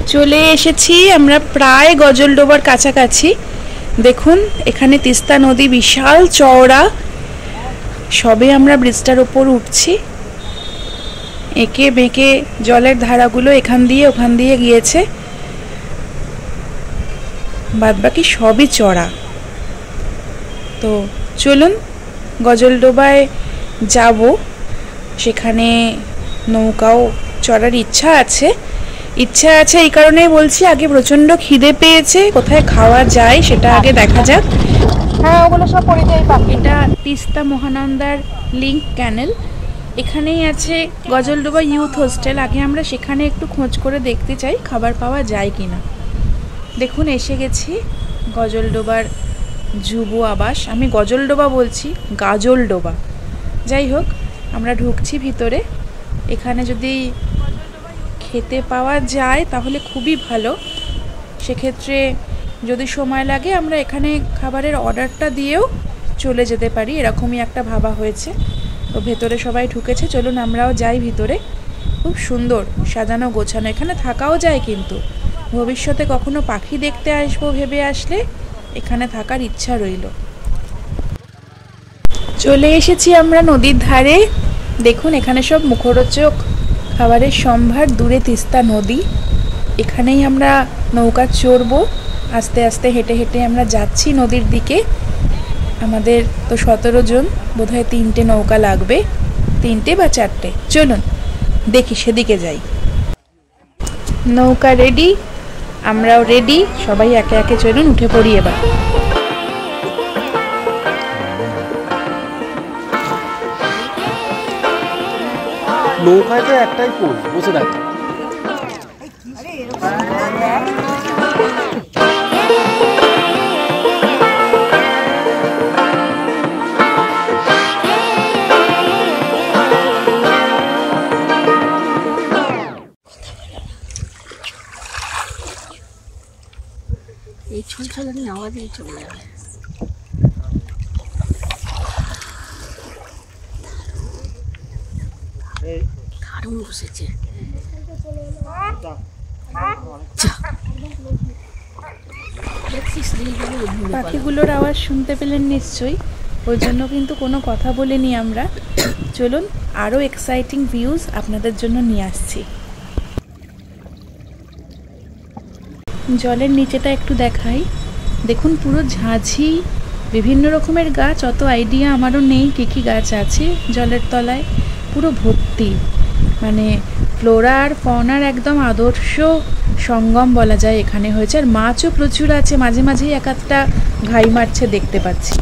চলে এসেছি আমরা প্রায় গজলডোবার কাছাকাছি। দেখুন এখানে তিস্তা নদী বিশাল চওড়া, সবে আমরা ব্রিজটার ওপর উঠছি। এঁকে বেঁকে জলের ধারাগুলো এখান দিয়ে ওখান দিয়ে গিয়েছে, বাদবাকি সবই চড়া। তো চলুন গজলডোবায় যাব, সেখানে নৌকাও চড়ার ইচ্ছা আছে। এই কারণেই বলছি, আগে প্রচন্ড খিদে পেয়েছে, কোথায় খাওয়া যায় সেটা আগে দেখা যাক। হ্যাঁ, ওগুলো সব পরিযায়ী পাখি। এটা তিস্তা মহানন্দার লিঙ্ক ক্যানেল, এখানেই আছে গজলডোবা ইউথ হোস্টেল। আগে আমরা সেখানে একটু খোঁজ করে দেখতে চাই খাবার পাওয়া যায় কিনা। দেখুন এসে গেছি গজলডোবার যুব আবাস। আমি গজলডোবা বলছি, গাজলডোবা। যাই হোক, আমরা ঢুকছি ভিতরে। এখানে যদি খেতে পাওয়া যায় তাহলে খুবই ভালো। সেক্ষেত্রে যদি সময় লাগে আমরা এখানে খাবারের অর্ডারটা দিয়েও চলে যেতে পারি, এরকমই একটা ভাবা হয়েছে। তো ভেতরে সবাই ঢুকেছে, চলুন আমরাও যাই ভিতরে। খুব সুন্দর সাজানো গোছানো, এখানে থাকাও যায়। কিন্তু ভবিষ্যতে কখনো পাখি দেখতে আসবো ভেবে আসলে এখানে থাকার ইচ্ছা রইল। চলে এসেছি আমরা নদীর ধারে। দেখুন এখানে সব মুখরোচক খাবারের সম্ভার, দূরে তিস্তা নদী। এখানেই আমরা নৌকা চড়বো। আস্তে আস্তে হেঁটে হেঁটে আমরা যাচ্ছি নদীর দিকে। আমাদের তো 17 জন, বোধহয় 3টে নৌকা লাগবে, 3টে বা 4টে। চলুন দেখি, সেদিকে যাই। নৌকা রেডি, আমরাও রেডি, সবাই একে একে চলুন উঠে পড়ি এবার। নৌকায় তো একটাই পোল, বসে দেখো। এই ছলছলানি আওয়াজে চলে যাবে। দারুণ বসেছে। পাখিগুলোর আওয়াজ শুনতে পেলেন নিশ্চয়ই, ওই জন্য কিন্তু কোনো কথা বলিনি আমরা। চলুন আরও এক্সাইটিং ভিউজ আপনাদের জন্য নিয়ে আসছি। জলের নিচেটা একটু দেখাই। দেখুন পুরো ঝাঁঝি, বিভিন্ন রকমের গাছ, অত আইডিয়া আমারও নেই কী কী গাছ আছে জলের তলায়। পুরো ভর্তি, মানে ফ্লোরা আর ফনার একদম আদর্শ সঙ্গম বলা যায় এখানে হয়েছে। আর মাছও প্রচুর আছে, মাঝে মাঝেই এক একটা ঘাই মারছে দেখতে পাচ্ছি।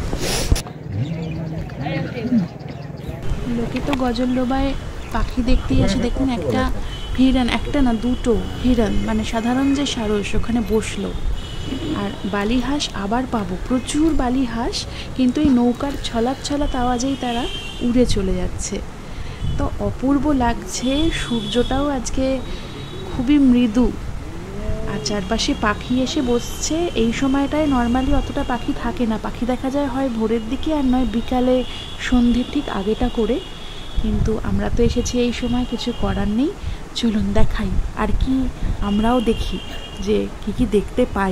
লোকে তো গজলডোবায় পাখি দেখতে আসে। দেখুন একটা হিরণ, একটা না দুটো হিরণ, মানে সাধারণ যে সারস ওখানে বসলো। আর বালিহাঁস আবার পাবো, প্রচুর বালিহাঁস, কিন্তু এই নৌকার ছলাৎ ছলাৎ আওয়াজেই তারা উড়ে চলে যাচ্ছে। তো অপূর্ব লাগছে, সূর্যটাও আজকে খুবই মৃদু, আর চারপাশে পাখি এসে বসছে। এই সময়টায় নর্মালি অতটা পাখি থাকে না, পাখি দেখা যায় হয় ভোরের দিকে আর নয় বিকালে, সন্ধ্যের ঠিক আগেটা করে। কিন্তু আমরা তো এসেছি এই সময়, কিছু করার নেই। চলুন দেখাই আর কি, আমরাও দেখি যে কি কি দেখতে পাই।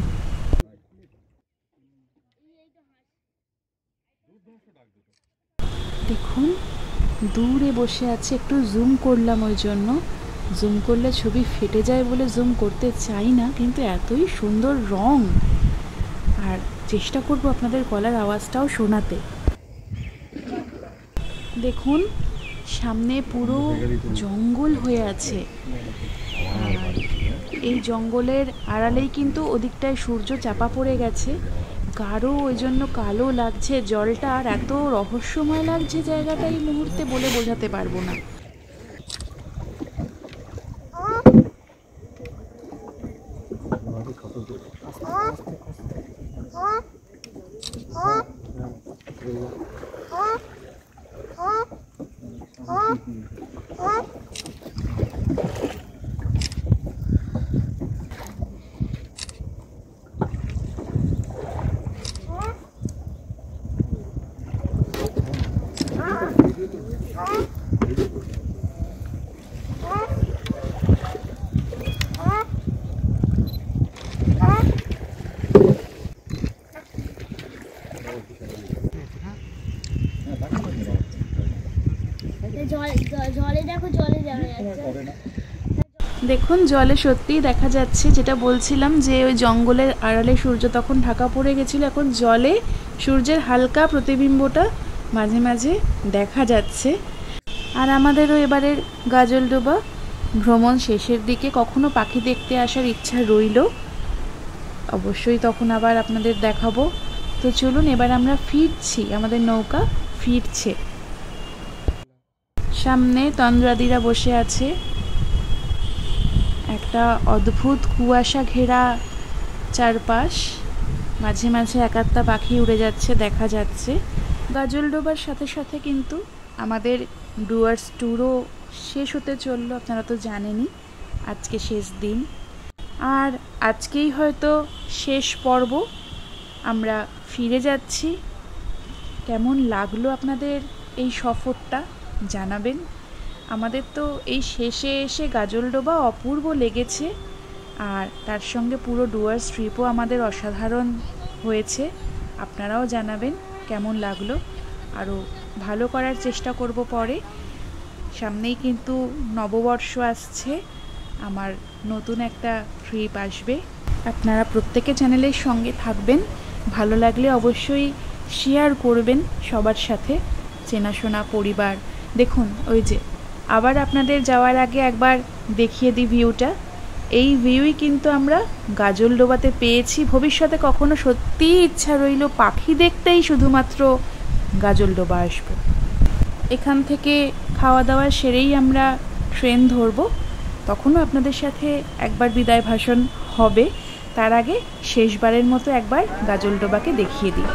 দেখুন দূরে বসে আছে, একটু জুম করলাম, ওই জন্য জুম করলে ছবি ফেটে যায় বলে জুম করতে চাই না, কিন্তু এতই সুন্দর রং। আর চেষ্টা করব আপনাদের গলার আওয়াজটাও শোনাতে। দেখুন সামনে পুরো জঙ্গল হয়ে আছে, আর এই জঙ্গলের আড়ালেই কিন্তু ওদিকটায় সূর্য চাপা পড়ে গেছে, গাঢ়, ওই জন্য কালো লাগছে জলটা। আর এত রহস্যময় লাগছে জায়গাটা এই মুহূর্তে বলে বোঝাতে পারবো না। দেখুন জলে সত্যিই দেখা যাচ্ছে, যেটা বলছিলাম যে ওই জঙ্গলের আড়ালে সূর্য তখন ঢাকা পড়ে গেছিলো, এখন জলে সূর্যের হালকা প্রতিবিম্বটা মাঝে মাঝে দেখা যাচ্ছে। আর আমাদেরও এবারের গাজলডোবা ভ্রমণ শেষের দিকে, কখনো পাখি দেখতে আসার ইচ্ছা রইল, অবশ্যই তখন আবার আপনাদের দেখাবো। তো চলুন এবার আমরা ফিরছি, আমাদের নৌকা ফিরছে। সামনে তন্দ্রাদিরা বসে আছে, একটা অদ্ভুত কুয়াশা ঘেরা চারপাশ, মাঝে মাঝে এক আধটা পাখি উড়ে যাচ্ছে দেখা যাচ্ছে। গাজলডোবার সাথে সাথে কিন্তু আমাদের ডুয়ার্স ট্যুরও শেষ হতে চললো, আপনারা তো জানেনই আজকে শেষ দিন। আর আজকেই হয়তো শেষ পর্ব, আমরা ফিরে যাচ্ছি। কেমন লাগলো আপনাদের এই সফরটা জানাবেন। আমাদের তো এই শেষে এসে গাজলডোবা অপূর্ব লেগেছে, আর তার সঙ্গে পুরো ডুয়ার্স ট্রিপও আমাদের অসাধারণ হয়েছে। আপনারাও জানাবেন কেমন লাগলো, আরও ভালো করার চেষ্টা করব পরে। সামনেই কিন্তু নববর্ষ আসছে, আমার নতুন একটা ট্রিপ আসবে। আপনারা প্রত্যেকে চ্যানেলের সঙ্গে থাকবেন, ভালো লাগলে অবশ্যই শেয়ার করবেন সবার সাথে, চেনাশোনা পরিবার। দেখুন ওই যে আবার আপনাদের যাওয়ার আগে একবার দেখিয়ে দিই ভিউটা। এই ভিউই কিন্তু আমরা গাজলডোবাতে পেয়েছি। ভবিষ্যতে কখনো সত্যিই ইচ্ছা রইল পাখি দেখতেই শুধুমাত্র গাজলডোবা আসবো। এখান থেকে খাওয়া দাওয়া সেরেই আমরা ট্রেন ধরবো, তখনও আপনাদের সাথে একবার বিদায় ভাষণ হবে। তার আগে শেষবারের মতো একবার গাজলডোবাকে দেখিয়ে দিই।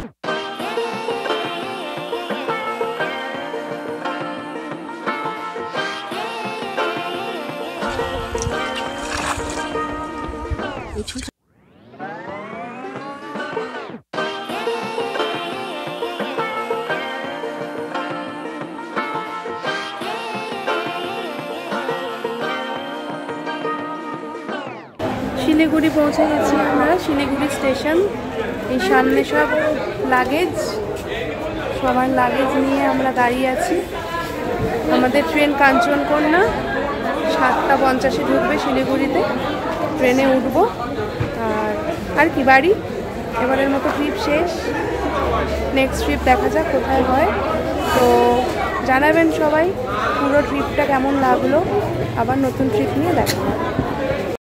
শিলিগুড়ি পৌঁছে গেছি আমরা, শিলিগুড়ি স্টেশন। এই সামনে সব লাগেজ, সবার লাগেজ নিয়ে আমরা দাঁড়িয়ে আছি। আমাদের ট্রেন কাঞ্চনকন্যা 7:50 ঢুকবে শিলিগুড়িতে, ট্রেনে উঠবো। আর কি বাড়ি, এবারের মতো ট্রিপ শেষ। নেক্সট ট্রিপ দেখা যাক কোথায় হয়। তো জানাবেন সবাই পুরো ট্রিপটা কেমন লাগলো, আবার নতুন ট্রিপ নিয়ে দেখা হবে।